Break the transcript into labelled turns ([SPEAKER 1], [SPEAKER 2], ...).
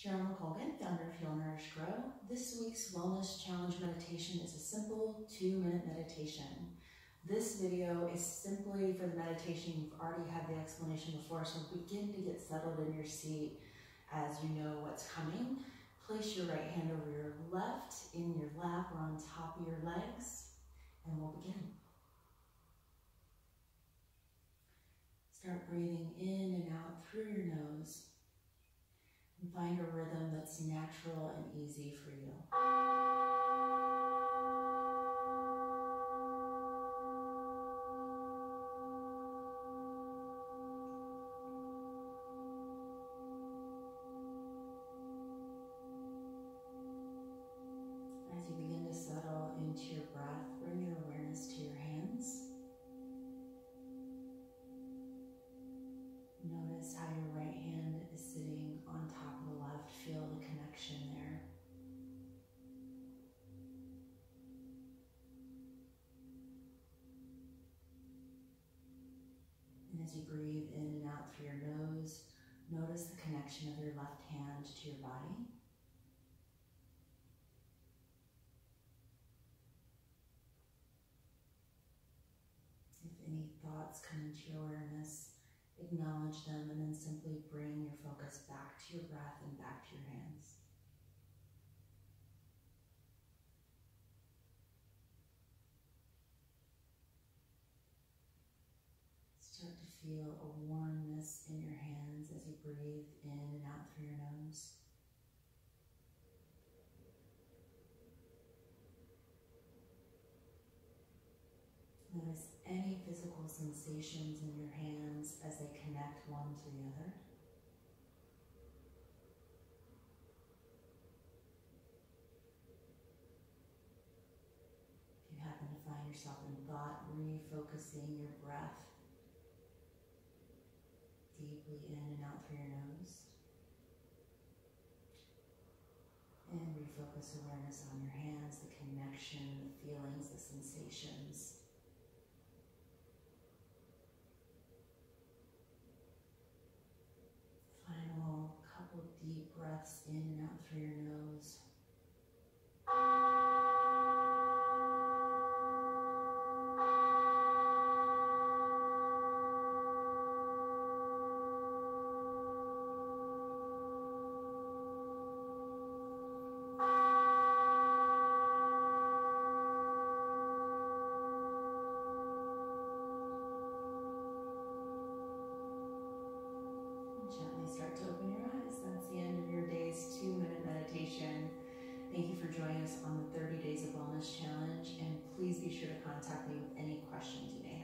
[SPEAKER 1] Cheryl McColgan, founder of Heal, Nourish, Grow. This week's Wellness Challenge meditation is a simple 2-minute meditation. This video is simply for the meditation. You've already had the explanation before, so begin to get settled in your seat as you know what's coming. Place your right hand over your left, in your lap or on top of your legs, and we'll begin. Start breathing in and out through your nose. And find a rhythm that's natural and easy for you. As you begin to settle into your breath, bring your awareness to your hands. Notice how your right hand is sitting on top of the left. Feel the connection there. And as you breathe in and out through your nose, notice the connection of your left hand to your body. If any thoughts come into your awareness, acknowledge them and then simply bring your focus back to your breath and back to your hands. Start to feel a warmness in your hands as you breathe in and out through your nose. Notice any physical sensations in your hands as they connect one to the other. If you happen to find yourself in thought, refocusing your breath deeply in and out through your nose. And refocus awareness on your hands, the connection, the feelings, the sensations. Final couple deep breaths in and out through your nose. Gently start to open your eyes. That's the end of your day's 2-minute meditation. Thank you for joining us on the 30 Days of Wellness Challenge, and please be sure to contact me with any questions you may have.